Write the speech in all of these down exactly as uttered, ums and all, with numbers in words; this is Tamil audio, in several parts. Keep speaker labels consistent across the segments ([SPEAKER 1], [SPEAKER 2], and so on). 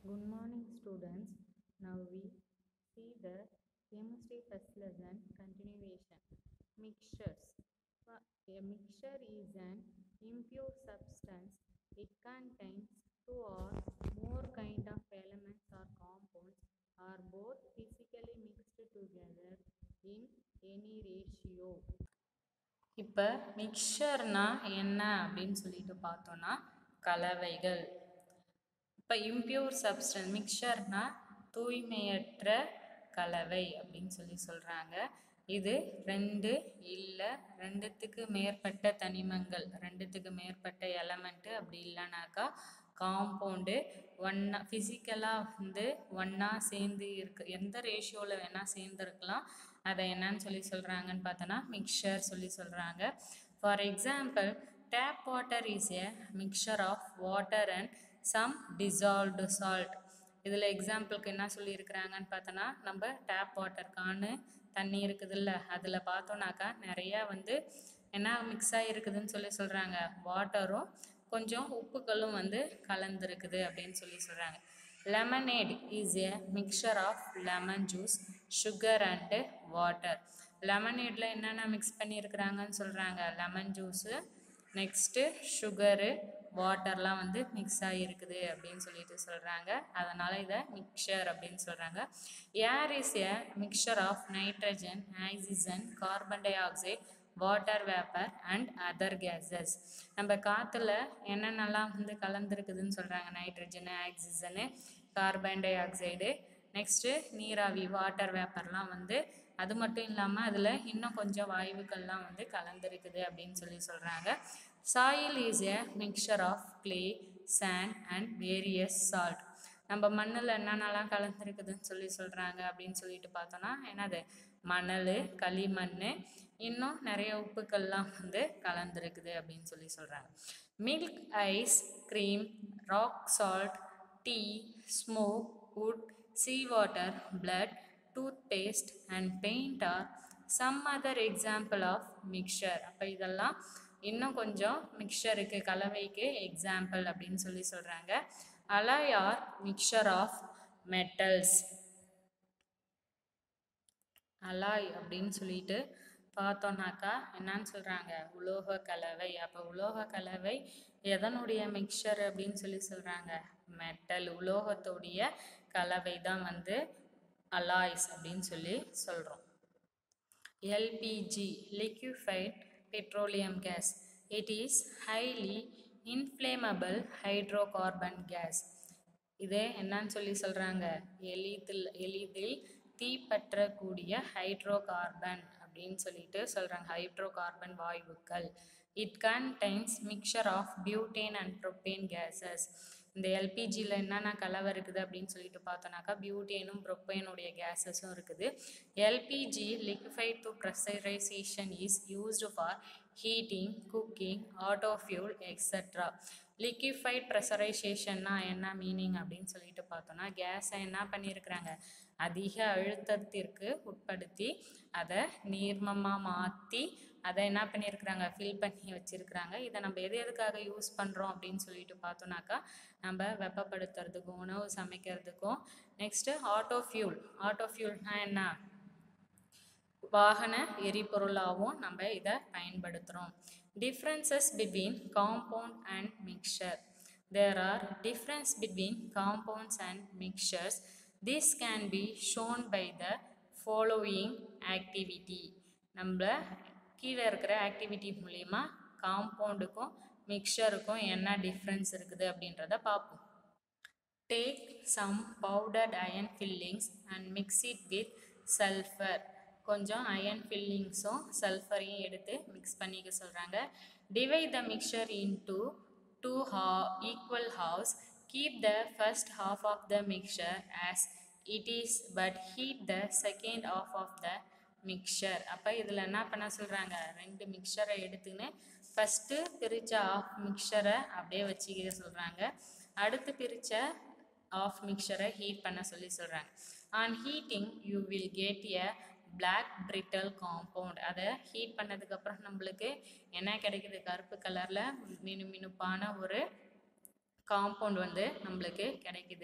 [SPEAKER 1] Good morning, students. Now we see the chemistry first lesson continuation. Mixtures. Fa- A mixture is an impure substance. It contains two or more kind of elements or compounds are both physically mixed together in any ratio.
[SPEAKER 2] இப்போ மிக்சர்னா என்ன அப்படின்னு சொல்லிட்டு பார்த்தோன்னா கலவைகள். இப்போ இம்பியூர் சப்ஸ்டன்ஸ் மிக்சர்னா தூய்மையற்ற கலவை அப்படின்னு சொல்லி சொல்கிறாங்க. இது ரெண்டு இல்லை ரெண்டுத்துக்கு மேற்பட்ட தனிமங்கள், ரெண்டுத்துக்கு மேற்பட்ட எலமெண்ட்டு, அப்படி இல்லைனாக்கா காம்பவுண்டு ஒன்றா ஃபிசிக்கலாக வந்து ஒன்றா சேர்ந்து இருக்கு, எந்த ரேஷியோவில் வேணால் சேர்ந்துருக்கலாம். அதை என்னன்னு சொல்லி சொல்கிறாங்கன்னு பார்த்தோன்னா மிக்சர் சொல்லி சொல்கிறாங்க. For example, tap water is a mixture of water and some dissolved salt. இதில் எக்ஸாம்பிளுக்கு என்ன சொல்லியிருக்கிறாங்கன்னு பார்த்தோன்னா, நம்ம டேப் வாட்டர் கானு தண்ணி இருக்குதுல்ல, அதில் பார்த்தோன்னாக்கா நிறையா வந்து என்ன மிக்ஸ் ஆகிருக்குதுன்னு சொல்லி சொல்கிறாங்க. வாட்டரும் கொஞ்சம் உப்புக்களும் வந்து கலந்துருக்குது அப்படின்னு சொல்லி சொல்கிறாங்க. Lemonade is a mixture of lemon juice, sugar and water. லெமனேடில் என்னென்ன மிக்ஸ் பண்ணியிருக்கிறாங்கன்னு சொல்கிறாங்க. லெமன் ஜூஸு, நெக்ஸ்ட்டு சுகரு, வாட்டர்லாம் வந்து மிக்ஸ் ஆகிருக்குது அப்படின்னு சொல்லிட்டு சொல்கிறாங்க. அதனால் இதை மிக்சர் அப்படின்னு சொல்கிறாங்க. Air is a mixture of nitrogen, oxygen, carbon dioxide, water vapour and other gases. நம்ம காற்றுல என்னென்னலாம் வந்து கலந்துருக்குதுன்னு சொல்கிறாங்க. Nitrogen, oxygen, carbon dioxide, next நீராவி, வாட்டர் வேப்பர்லாம் வந்து, அது மட்டும் இல்லாமல் அதில் இன்னும் கொஞ்சம் வாயுக்கள்லாம் வந்து கலந்துருக்குது அப்படின்னு சொல்லி சொல்கிறாங்க. Soil is a mixture of clay, sand and various salt. நம்ம மண்ணில் என்னென்னலாம் கலந்துருக்குதுன்னு சொல்லி சொல்கிறாங்க அப்படின்னு சொல்லிட்டு பார்த்தோன்னா, என்னது மணல், களிமண், இன்னும் நிறைய உப்புக்கள்லாம் வந்து கலந்துருக்குது அப்படின்னு சொல்லி சொல்கிறாங்க. Milk, ice cream, rock salt, tea, smoke, wood, sea water, blood, toothpaste and paint are some other example of mixture. அப்போ இதெல்லாம் இன்னும் கொஞ்சம் மிக்சருக்கு, கலவைக்கு எக்ஸாம்பிள் அப்படின்னு சொல்லி சொல்கிறாங்க. alloy or mixture of metals. alloy அப்படின்னு சொல்லிட்டு பார்த்தோன்னாக்கா என்னன்னு சொல்கிறாங்க, உலோக கலவை. அப்போ உலோக கலவை எதனுடைய மிக்சர் அப்படின்னு சொல்லி சொல்கிறாங்க, மெட்டல், உலோகத்துடைய கலவை தான் வந்து அலாய்ஸ் அப்படின்னு சொல்லி சொல்கிறோம். L P G, liquefied petroleum gas. It is highly inflammable hydrocarbon gas. இதே என்னன்னு சொல்லி சொல்கிறாங்க, எளிதில் எளிதில் தீப்பற்றக்கூடிய ஹைட்ரோகார்பன் அப்படின்னு சொல்லிட்டு சொல்கிறாங்க. ஹைட்ரோகார்பன் வாயுக்கள். It contains mixture of butane and propane gases. இந்த எல்பிஜியில் என்னென்ன கலவை இருக்குது அப்படின்னு சொல்லிட்டு பார்த்தோன்னாக்கா, பியூட்டேனும் ப்ரோப்பேனுடைய கேஸஸும் இருக்குது. L P G liquefied to pressurization is used for heating, cooking, auto fuel, etcetera. Liquefied ப்ரெஷரைசேஷன்னா என்ன மீனிங் அப்படின்னு சொல்லிட்டு பார்த்தோன்னா, கேஸை என்ன பண்ணியிருக்கிறாங்க, அதிக அழுத்தத்திற்கு உட்படுத்தி அதை நீர்மமாக மாற்றி அதை என்ன பண்ணியிருக்கிறாங்க, ஃபில் பண்ணி வச்சுருக்கிறாங்க. இதை நம்ம எது எதுக்காக யூஸ் பண்ணுறோம் அப்படின்னு சொல்லிட்டு பார்த்தோன்னாக்கா, நம்ம வெப்பப்படுத்துறதுக்கும், உணவு சமைக்கிறதுக்கும், நெக்ஸ்ட்டு ஆட்டோ ஃபியூல். ஆட்டோ ஃபியூல்னா என்ன, வாகன எரிபொருளாகவும் நம்ம இதை பயன்படுத்துகிறோம். Differences between compound and mixture. There are difference between compounds and mixtures. This can be shown by the following activity. நம்ம கீழே இருக்கிற ஆக்டிவிட்டி மூலிமா காம்பவுண்டுக்கும் மிக்சருக்கும் என்ன டிஃப்ரென்ஸ் இருக்குது அப்படின்றத பார்ப்போம். Take some powdered iron fillings and mix it with sulfur. கொஞ்சம் அயன் ஃபில்லிங்ஸும் சல்ஃபரையும் எடுத்து மிக்ஸ் பண்ணிக்க சொல்கிறாங்க. Divide the mixture into two ha equal halves. Keep the first half of the mixture as it is but heat the second half of the mixture. அப்போ இதில் என்ன பண்ண சொல்கிறாங்க, ரெண்டு மிக்சரை எடுத்துன்னு ஃபஸ்ட்டு பிரித்த ஆஃப் மிக்சரை அப்படியே வச்சுக்க சொல்கிறாங்க. அடுத்து பிரித்த ஆஃப் மிக்சரை ஹீட் பண்ண சொல்லி சொல்கிறாங்க. On heating you will get a black brittle compound. அதை ஹீட் பண்ணதுக்கப்புறம் நம்மளுக்கு என்ன கிடைக்குது, கருப்பு கலரில் மினு மினுப்பான ஒரு காம்பவுண்ட் வந்து நம்மளுக்கு கிடைக்குது.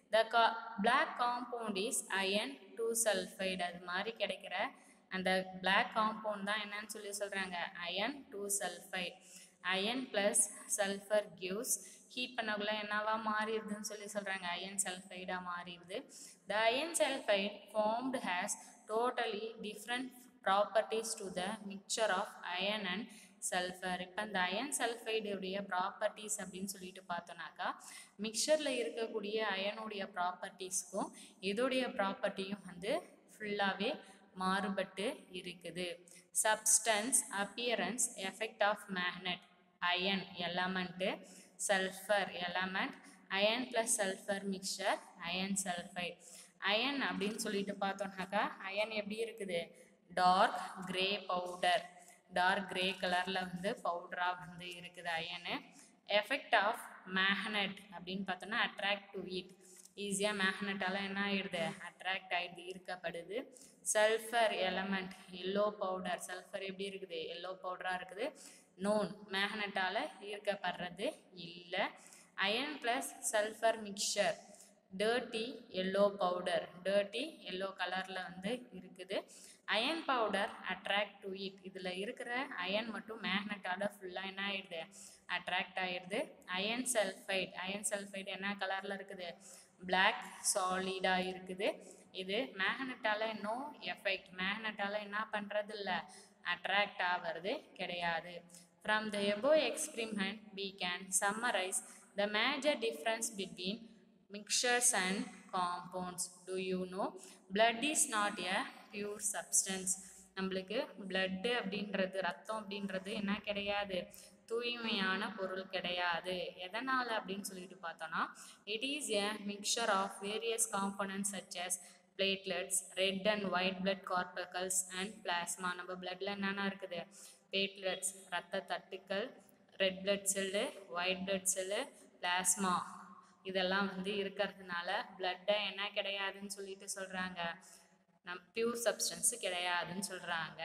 [SPEAKER 2] the co- black compound is iron two sulfide. அது மாதிரி கிடைக்கிற அந்த black compound தான் என்னன்னு சொல்லி சொல்கிறாங்க, iron two sulfide. iron plus sulfur gives heat பண்ணக்குள்ள என்னவா மாறிடுதுன்னு சொல்லி சொல்கிறாங்க, அயன் சல்ஃபைடாக மாறிடுது. the iron sulfide formed has totally different properties to the mixture of iron and sulfur. இப்போ இந்த அயன் சல்ஃபைடுடைய ப்ராப்பர்ட்டிஸ் அப்படின்னு சொல்லிட்டு பார்த்தோன்னாக்கா மிக்சரில் இருக்கக்கூடிய அயனுடைய ப்ராப்பர்ட்டிஸ்க்கும் இதோடைய ப்ராப்பர்ட்டியும் வந்து ஃபுல்லாகவே மாறுபட்டு இருக்குது. Substance appearance effect of magnet iron element sulphur element iron plus sulphur mixture iron sulphide. Iron அப்படின்னு சொல்லிட்டு பார்த்தோம்னாக்கா அயன் எப்படி இருக்குது, dark grey powder, dark grey கலரில் வந்து பவுடராக வந்து இருக்குது அயனு. எஃபெக்ட் ஆஃப் மேக்னெட் அப்படின்னு பார்த்தோன்னா அட்ராக்ட் டு இட், ஈஸியாக மேக்னெட்டால் என்ன ஆகிடுது, அட்ராக்ட் ஆகிடுது, ஈர்க்கப்படுது. Sulphur element yellow powder, sulphur எப்படி இருக்குது, எல்லோ பவுடராக இருக்குது, நோன் மேக்னெட்டால் ஈர்க்கப்படுறது இல்லை. Iron plus sulphur mixture dirty yellow powder, dirty yellow கலரில் வந்து இருக்குது. Iron powder attract to it, இதில் இருக்கிற அயன் மட்டும் மேக்னெட்டால் ஃபுல்லாக என்ன ஆகிடுது, அட்ராக்ட் ஆகிடுது. அயன் சல்ஃபைட், அயன் சல்ஃபைட் என்ன கலரில் இருக்குது, பிளாக் சாலிடாக இருக்குது. இது மேக்னெட்டால் நோ எஃபெக்ட், மேக்னெட்டால் என்ன பண்ணுறது இல்லை, அட்ராக்ட் ஆகிறது கிடையாது. From the above experiment we can summarize the major difference between mixtures and compounds. Do you know blood is not a pure substance. நம்மளுக்கு blood அப்படின்றது, ரத்தம் அப்படின்றது என்ன கிடையாது, தூய்மையான பொருள் கிடையாது. எதனால் அப்படின்னு சொல்லிட்டு பார்த்தோன்னா it is a mixture of various components such as platelets, red and white blood corpuscles and plasma. நம்ம bloodல என்னென்ன இருக்குது, platelets ரத்த தட்டுக்கள், red blood cell, white blood cell, plasma, இதெல்லாம் வந்து இருக்கிறதுனால பிளட்டை என்ன கிடையாதுன்னு சொல்லிட்டு சொல்கிறாங்க, நம் பியூர் சப்ஸ்டன்ஸு கிடையாதுன்னு சொல்கிறாங்க.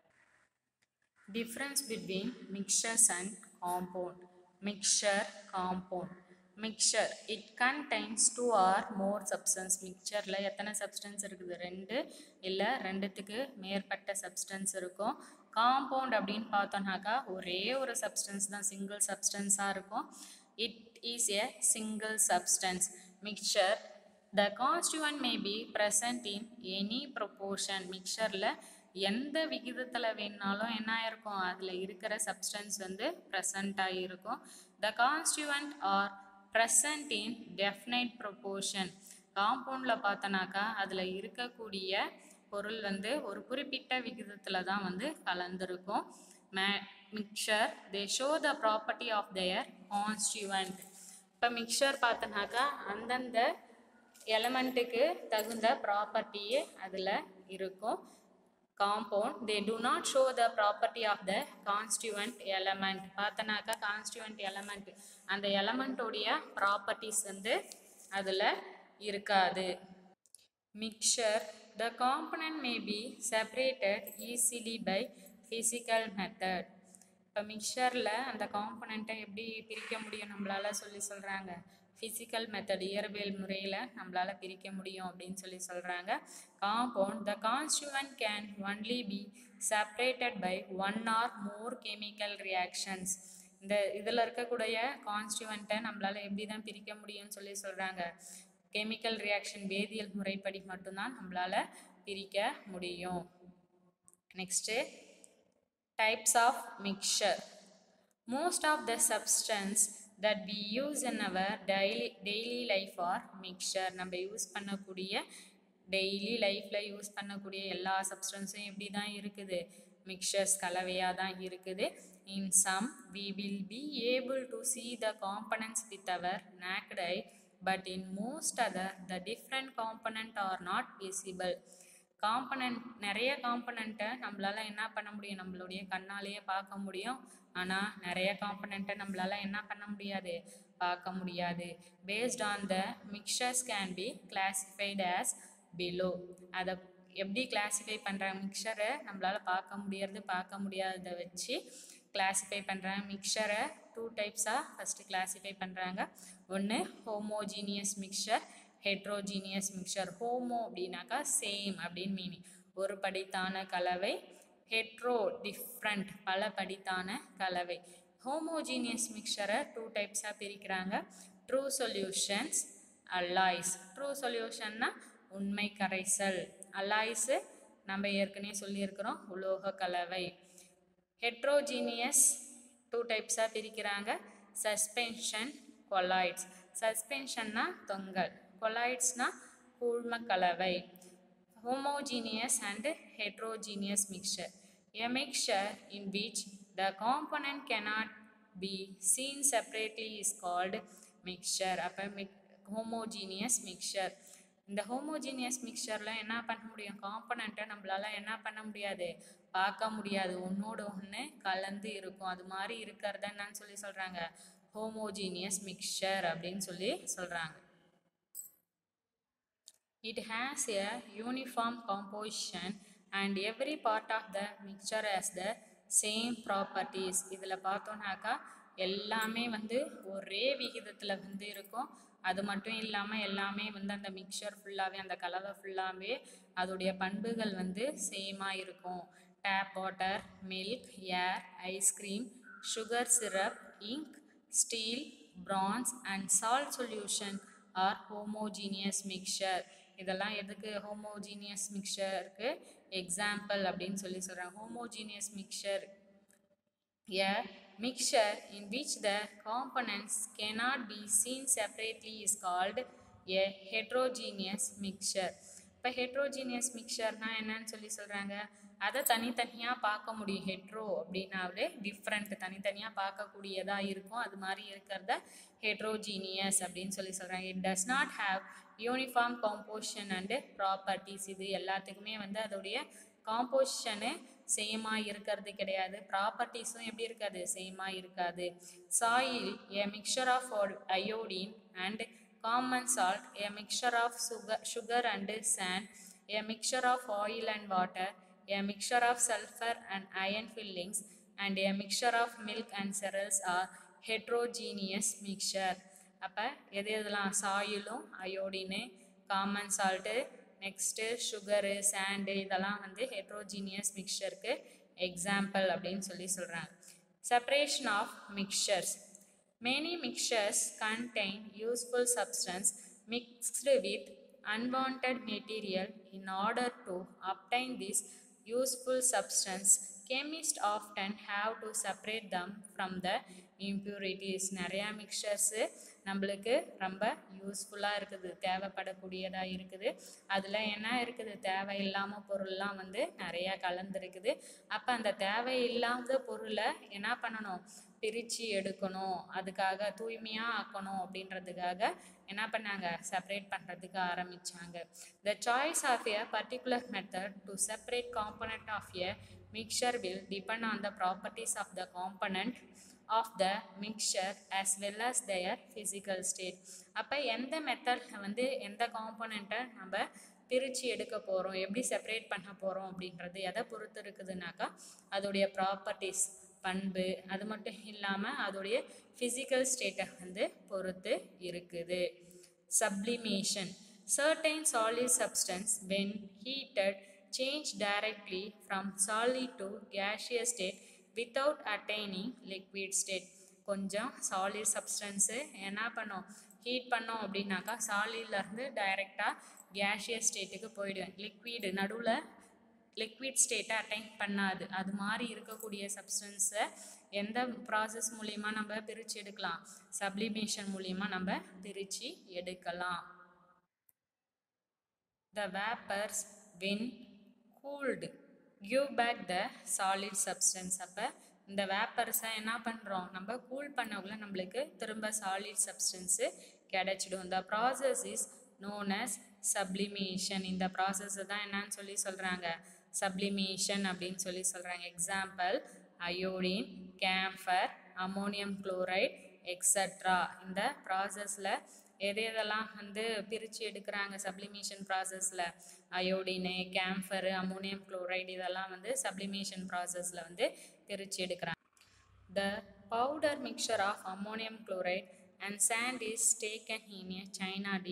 [SPEAKER 2] Difference between mixtures and compound. Mixture, compound. Mixture it contains two or more substance. மிக்சரில் எத்தனை சப்ஸ்டன்ஸ் இருக்குது, ரெண்டு இல்லை ரெண்டுத்துக்கு மேற்பட்ட சப்ஸ்டன்ஸ் இருக்கும். காம்பவுண்ட் அப்படின்னு பார்த்தோம்னாக்கா ஒரே ஒரு சப்ஸ்டன்ஸ் தான், சிங்கிள் சப்ஸ்டன்ஸாக இருக்கும். It is a single substance. Mixture the constituent may be present in any proportion. மிக்சரில் எந்த விகிதத்தில் வேணாலும் என்ன இருக்கும், அதில் இருக்கிற சப்ஸ்டன்ஸ் வந்து ப்ரெசண்ட்டாக இருக்கும். The constituent are present in definite proportion. காம்பவுண்டில் பார்த்தோன்னாக்கா அதில் இருக்கக்கூடிய பொருள் வந்து ஒரு குறிப்பிட்ட விகிதத்தில் தான் வந்து கலந்துருக்கும். May mixture they show the property of their constituent. இப்போ மிக்சர் பார்த்தோன்னாக்கா அந்தந்த எலமெண்ட்டுக்கு தகுந்த ப்ராப்பர்ட்டியே அதில் இருக்கும். Compound they do not show the property of the constituent element. பார்த்தோன்னாக்கா கான்ஸ்டியூவன்ட் எலமெண்ட் அந்த எலமெண்ட்டோடைய ப்ராப்பர்ட்டிஸ் வந்து அதில் இருக்காது. Mixture the component may be separated easily by physical method. இப்போ மிக்சரில் அந்த காம்பனண்ட்டை எப்படி பிரிக்க முடியும் நம்மளால் சொல்லி சொல்கிறாங்க, ஃபிசிக்கல் மெத்தட் இயற்பியல் முறையில் நம்மளால் பிரிக்க முடியும் அப்படின்னு சொல்லி சொல்கிறாங்க. Compound the constituent can only be separated by one or more chemical reactions. இந்த இதில் இருக்கக்கூடிய கான்ஸ்டியூவன்ட்டை நம்மளால் எப்படி தான் பிரிக்க முடியும்னு சொல்லி சொல்கிறாங்க, கெமிக்கல் ரியாக்ஷன் வேதியியல் முறைப்படி மட்டும்தான் நம்மளால் பிரிக்க முடியும். Next types of mixture. Most of the substance that we use in our daily daily life are mixture. நம்ம யூஸ் பண்ணக்கூடிய டெய்லி லைஃப்பில் யூஸ் பண்ணக்கூடிய எல்லா சப்ஸ்டன்ஸும் எப்படி தான் இருக்குது, மிக்சர்ஸ் கலவையாக தான் இருக்குது. In some we will be able to see the components with our naked eye, but in most other the different component are not visible. Component நிறைய காம்பனண்ட்டை நம்மளால் என்ன பண்ண முடியும், நம்மளுடைய கண்ணாலேயே பார்க்க முடியும். ஆனால் நிறைய காம்பனண்ட்டை நம்மளால் என்ன பண்ண முடியாது, பார்க்க முடியாது. Based on the mixtures can be classified as below. அதை எப்படி கிளாஸிஃபை பண்ணுறாங்க, மிக்சரை நம்மளால் பார்க்க முடியாது பார்க்க முடியாததை வச்சு கிளாஸிஃபை பண்ணுறாங்க. மிக்சரை டூ டைப்ஸாக ஃபஸ்ட்டு கிளாஸிஃபை பண்ணுறாங்க. ஒன்று homogeneous mixture, heterogeneous mixture. Homo அப்படின்னாக்கா சேம் அப்படின்னு மீனிங், ஒரு படித்தான கலவை. ஹெட்ரோ டிஃப்ரெண்ட், பல படித்தான கலவை. ஹோமோஜீனியஸ் மிக்சரை டூ டைப்ஸாக பிரிக்கிறாங்க. True solutions, alloys. ட்ரூ சொல்யூஷன்னா உண்மை கரைசல். அலாய்ஸு நம்ம ஏற்கனவே சொல்லியிருக்கிறோம், உலோக கலவை. ஹெட்ரோஜீனியஸ் டூ டைப்ஸாக பிரிக்கிறாங்க. Suspension, colloids. சஸ்பென்ஷன்னா தொங்கல், கொலாய்ட்ஸ்னா கூழ்ம கலவை. Homogeneous and heterogeneous mixture. A mixture in which the component cannot be seen separately is called mixture. அப்போ homogeneous mixture. இந்த homogeneous mixtureல என்ன பண்ண முடியும், காம்பனண்ட்டை நம்மளால என்ன பண்ண முடியாது, பார்க்க முடியாது, ஒன்னோட ஒன்று கலந்து இருக்கும். அது மாதிரி இருக்கிறத என்னன்னு சொல்லி சொல்கிறாங்க, homogeneous mixture அப்படின்னு சொல்லி சொல்கிறாங்க. It has a uniform composition and every part of the mixture has the same properties. இதில் பார்த்தோன்னாக்கா எல்லாமே வந்து ஒரே விகிதத்தில் வந்து இருக்கும். அது மட்டும் இல்லாமல் எல்லாமே வந்து அந்த மிக்சர் ஃபுல்லாகவே, அந்த கலவை ஃபுல்லாகவே அதோடைய பண்புகள் வந்து சேமாக இருக்கும். Tap water, milk, air, ice cream, sugar syrup, ink, steel, bronze and salt solution are homogeneous mixture. இதெல்லாம் எதுக்கு ஹோமோஜீனியஸ் மிக்சருக்கு எக்ஸாம்பிள் அப்படின்னு சொல்லி சொல்கிறாங்க. Homogeneous mixture, a mixture in which the components cannot be seen separately is called a heterogeneous mixture. இப்போ ஹெட்ரோஜீனியஸ் மிக்சர்னா என்னன்னு சொல்லி சொல்கிறாங்க, அதை தனித்தனியாக பார்க்க முடியும். ஹெட்ரோ அப்படின்னாவே டிஃப்ரெண்ட், தனித்தனியாக பார்க்கக்கூடியதாக இருக்கும். அது மாதிரி இருக்கிறத ஹெட்ரோஜீனியஸ் அப்படின்னு சொல்லி சொல்கிறாங்க. It does not have uniform composition and properties. இது எல்லாத்துக்குமே வந்து அதோடைய காம்போசிஷனு சேமாக இருக்கிறது கிடையாது, ப்ராப்பர்ட்டிஸும் எப்படி இருக்காது, சேமாக இருக்காது. Soil, a mixture of iodine and common salt, a mixture of sugar, sugar and sand, a mixture of oil and water, a mixture of sulfur and iron fillings, and a mixture of milk and cereals are heterogeneous mixture. அப்போ எது எதெல்லாம், சாயிலும், iodine, common salt, next sugar, sand, இதெல்லாம் வந்து ஹெட்ரோஜீனியஸ் மிக்சருக்கு எக்ஸாம்பிள் அப்படின்னு சொல்லி சொல்கிறாங்க. Separation of mixtures. Many mixtures contain useful substance mixed with unwanted material. In order to obtain this useful substance, chemists often have to separate them from the impurities. நிறையா மிக்சர்ஸு நம்மளுக்கு ரொம்ப யூஸ்ஃபுல்லாக இருக்குது, தேவைப்படக்கூடியதாக இருக்குது. அதில் என்ன இருக்குது, தேவையில்லாமல் பொருள்லாம் வந்து நிறையா கலந்துருக்குது. அப்போ அந்த தேவையில்லாத பொருளை என்ன பண்ணணும், பிரித்து எடுக்கணும், அதுக்காக தூய்மையாக ஆக்கணும் அப்படின்றதுக்காக என்ன பண்ணாங்க, செப்பரேட் பண்ணுறதுக்கு ஆரம்பித்தாங்க. The choice of a particular method to separate component of a mixture will depend on the properties of the component of the mixture as well as their physical state. அப்போ எந்த மெத்தடில் வந்து எந்த காம்பனண்ட்டை நம்ம பிரித்து எடுக்க போகிறோம், எப்படி செப்பரேட் பண்ண போகிறோம் அப்படின்றது எதை பொறுத்து இருக்குதுனாக்கா அதோடைய ப்ராப்பர்ட்டிஸ், பண்பு, அது மட்டும் இல்லாமல் அதோடைய ஃபிசிக்கல் ஸ்டேட்டை வந்து பொறுத்து இருக்குது. Sublimation. Certain solid substance when heated change directly from solid to gaseous state without attaining liquid state. கொஞ்சம் சாலிட் சப்ஸ்டன்ஸு என்ன பண்ணோம், ஹீட் பண்ணோம் அப்படின்னாக்கா சாலிட்லேருந்து டைரெக்டாக கேஷியஸ் ஸ்டேட்டுக்கு போயிடுவேன். லிக்விடு நடுவில் லிக்விட் ஸ்டேட்டை அட்டைன் பண்ணாது. அது மாதிரி இருக்கக்கூடிய சப்ஸ்டன்ஸை எந்த ப்ராசஸ் மூலிமா நம்ம பிரித்து எடுக்கலாம், சப்ளிமேஷன் மூலிமா நம்ம பிரித்து எடுக்கலாம். The vapors when cooled give back the solid substance. அப்போ இந்த வேப்பர்ஸை என்ன பண்ணுறோம், நம்ம கூல் பண்ணக்குள்ள நம்மளுக்கு திரும்ப சாலிட் சப்ஸ்டன்ஸு கிடைச்சிடும். The process is known as sublimation. இந்த ப்ராசஸை தான் என்னன்னு சொல்லி சொல்கிறாங்க, சப்ளிமேஷன் அப்படின்னு சொல்லி சொல்கிறாங்க. Example iodine, camphor, ammonium chloride extra. இந்த ப்ராசஸில் எது எதெல்லாம் வந்து பிரித்து எடுக்கிறாங்க சப்ளிமேஷன் ப்ராசஸில், அயோடினு, கேம்ஃபரு, அமோனியம் குளோரைடு, இதெல்லாம் வந்து சப்ளிமேஷன் ப்ராசஸில் வந்து பிரித்து எடுக்கிறாங்க. The powder mixture of ammonium chloride and sand is taken in a china dish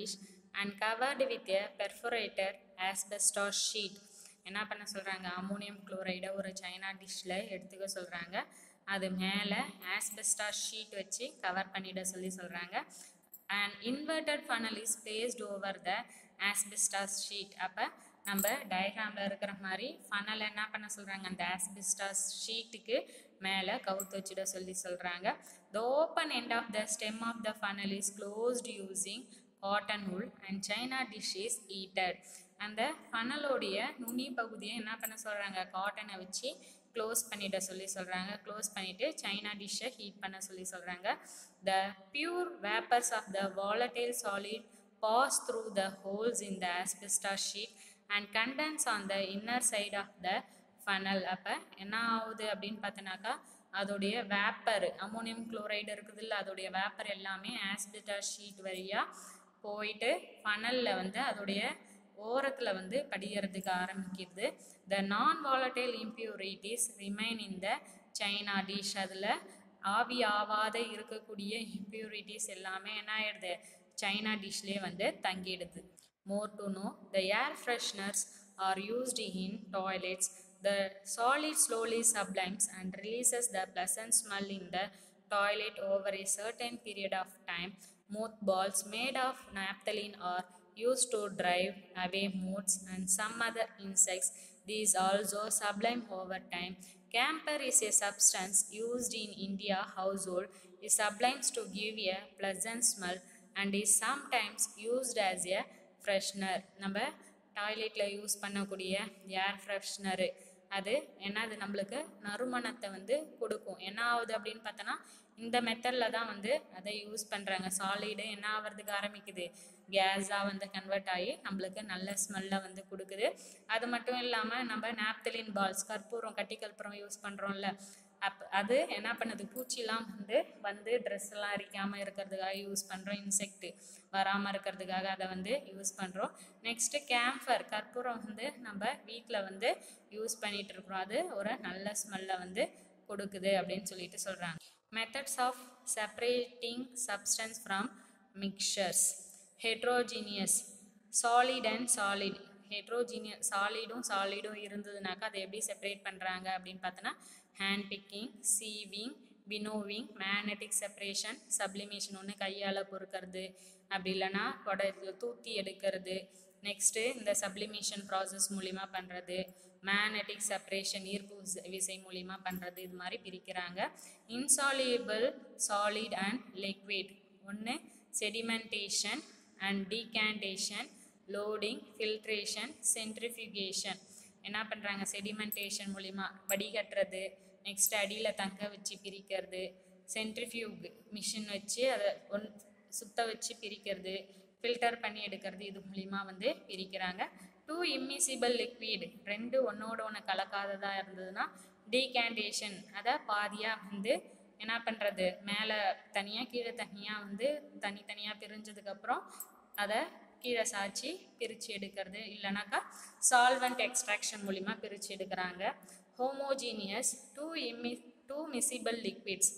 [SPEAKER 2] and covered with a perforated asbestos sheet. என்ன பண்ண சொல்கிறாங்க, அம்மோனியம் குளோரைடை ஒரு சைனா டிஷ்ஷில் எடுத்துக்க சொல்கிறாங்க. அது மேலே ஆஸ்பெஸ்டாஸ் ஷீட் வச்சு கவர் பண்ணிட சொல்லி சொல்கிறாங்க. And inverted funnel is placed over the asbestos sheet. அப்போ நம்ம டயக்ராமில் இருக்கிற மாதிரி ஃபனல் என்ன பண்ண சொல்கிறாங்க, அந்த ஆஸ்பெஸ்டாஸ் ஷீட்டுக்கு மேலே கவுத்து வச்சுட சொல்லி சொல்கிறாங்க. The open end of the stem of the funnel is closed using cotton wool and china dish is heated. அந்த ஃபனலோடைய நுனி பகுதியை என்ன பண்ண சொல்கிறாங்க, காட்டனை வச்சு க்ளோஸ் பண்ணிட சொல்லி சொல்கிறாங்க. க்ளோஸ் பண்ணிவிட்டு சைனா டிஷ்ஷை ஹீட் பண்ண சொல்லி சொல்கிறாங்க. The pure vapours of the volatile solid pass through the holes in the asbestos sheet and condense on the inner side of the funnel. அப்போ என்ன ஆகுது அப்படின்னு பார்த்தோன்னாக்கா, அதோடைய வேப்பர் அம்மோனியம் குளோரைடு இருக்குது இல்லை, அதோடைய வேப்பர் எல்லாமே ஆஸ்பெஸ்டாஸ் ஷீட் வழியாக போயிட்டு ஃபனலில் வந்து அதோடைய ஓரத்தில் வந்து படிகிறதுக்கு ஆரம்பிக்கிறது. The non volatile impurities remain in the china dish. அதில் ஆவி ஆவாத இருக்கக்கூடிய இம்ப்யூரிட்டிஸ் எல்லாமே என்ன ஆயிடுது, சைனா டிஷ்லேயே வந்து தங்கிடுது. More to know, the air fresheners are used in toilets. The solid slowly sublimes and releases the pleasant smell in the toilet over a certain period of time. Mothballs made of naphthalene are used to drive away moths and some other insects. These also sublime over time. Camphor is a substance used in India household. It sublimes to give a pleasant smell and is sometimes used as a freshener. நம்ம டாய்லெட்டில் யூஸ் பண்ணக்கூடிய ஏர் ஃப்ரெஷ்னரு அது என்னது, நம்மளுக்கு நறுமணத்தை வந்து கொடுக்கும். என்ன ஆகுது அப்படின்னு பார்த்தோன்னா, இந்த மெத்தடில் தான் வந்து அதை யூஸ் பண்ணுறாங்க. சாலிடு என்ன ஆகிறதுக்கு ஆரம்பிக்குது, கேஸாக வந்து கன்வெர்ட் ஆகி நம்மளுக்கு நல்ல ஸ்மெல்லை வந்து கொடுக்குது. அது மட்டும் இல்லாமல் நம்ம நாப்தலின் பால்ஸ், கற்பூரம், கட்டி கற்பூரம் யூஸ் பண்ணுறோம்ல, அப் அது என்ன பண்ணுது, பூச்சிலாம் வந்து வந்து ட்ரெஸ் எல்லாம் அரிக்காமல் இருக்கிறதுக்காக யூஸ் பண்ணுறோம். இன்செக்ட் வராமல் இருக்கிறதுக்காக அதை வந்து யூஸ் பண்ணுறோம். நெக்ஸ்ட்டு கேம்ஃபர், கற்பூரம் வந்து நம்ம வீட்டில் வந்து யூஸ் பண்ணிகிட்டு இருக்கிறோம். அது ஒரு நல்ல ஸ்மெல்லை வந்து கொடுக்குது அப்படின்னு சொல்லிட்டு சொல்கிறாங்க. Methods of separating substance from mixtures. Heterogeneous, solid and solid. Heterogeneous சாலிடும் சாலிடும் இருந்ததுனாக்கா அதை எப்படி செப்பரேட் பண்ணுறாங்க அப்படின்னு பார்த்தோன்னா, hand picking, sieving, winnowing, magnetic separation, sublimation, ஒன்று கையால் பொறுக்கிறது, அப்படி இல்லைன்னா கொடையில் தூத்தி எடுக்கிறது. நெக்ஸ்ட்டு இந்த சப்ளிமேஷன் ப்ராசஸ் மூலிமா பண்ணுறது, மேக்னெட்டிக் செப்பரேஷன் ஈர்ப்பு விசை மூலிமா பண்ணுறது, இது மாதிரி பிரிக்கிறாங்க. Insoluble solid and liquid. ஒன்று sedimentation and decantation, loading, filtration, centrifugation. என்ன பண்ணுறாங்க, செடிமெண்டேஷன் மூலிமா வடிகட்டுறது, நெக்ஸ்ட் அடியில் தங்க வச்சு பிரிக்கிறது, சென்ட்ரிஃபியூக் மிஷின் வச்சு அதை ஒன் சுத்த வச்சு பிரிக்கிறது, ஃபில்டர் பண்ணி எடுக்கிறது, இது மூலிமா வந்து பிரிக்கிறாங்க. டூ இம்மிசிபிள் லிக்விட், ரெண்டு ஒன்றோட ஒன்று கலக்காததாக இருந்ததுன்னா டீகேண்டேஷன், அதை பாதியாக வந்து என்ன பண்ணுறது, மேலே தனியாக கீழே தனியாக வந்து தனித்தனியாக பிரிஞ்சதுக்கப்புறம் அதை கீழே சாய்ச்சி பிரித்து எடுக்கிறது, இல்லைனாக்கா சால்வெண்ட் எக்ஸ்ட்ராக்ஷன் மூலிமா பிரித்து எடுக்கிறாங்க. ஹோமோஜீனியஸ், டூ இம்மி டூ மிசிபிள் லிக்விட்ஸ்,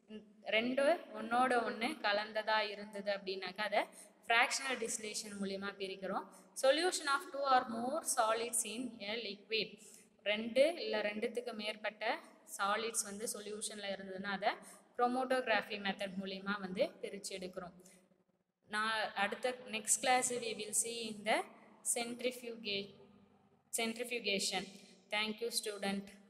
[SPEAKER 2] ரெண்டு ஒன்றோட ஒன்று கலந்ததாக இருந்தது அப்படின்னாக்கா அதை ஃப்ராக்ஷனல் டிஸ்லேஷன் மூலிமா பிரிக்கிறோம். Solution of two or more solids in a liquid, ரெண்டு இல்லை ரெண்டுத்துக்கு மேற்பட்ட சாலிட்ஸ் வந்து சொல்யூஷனில் இருந்ததுன்னா அதை குரோமோட்டோகிராஃபி மெத்தட் மூலிமா வந்து பிரித்து எடுக்கிறோம். நான் அடுத்த next class we will see in the centrifuga centrifugation. Thank you student.